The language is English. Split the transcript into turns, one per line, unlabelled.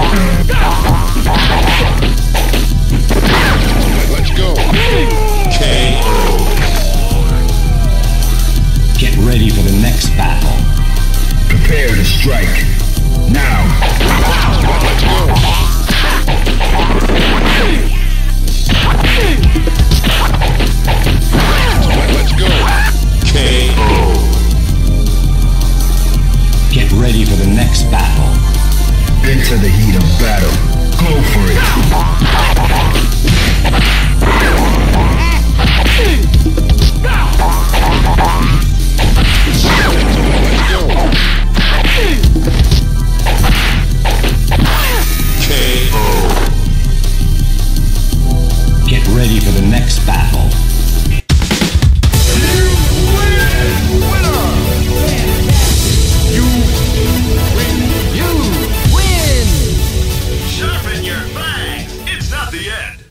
Let's go. KO.
Get ready for the next battle.
Prepare to strike. Now.
Let's go. Let's go. KO.
Get ready for the next battle.
Into the heat of battle. Go for it.
Let's go. KO.
Get ready for the next battle.
Sharpen your fangs! It's not the end!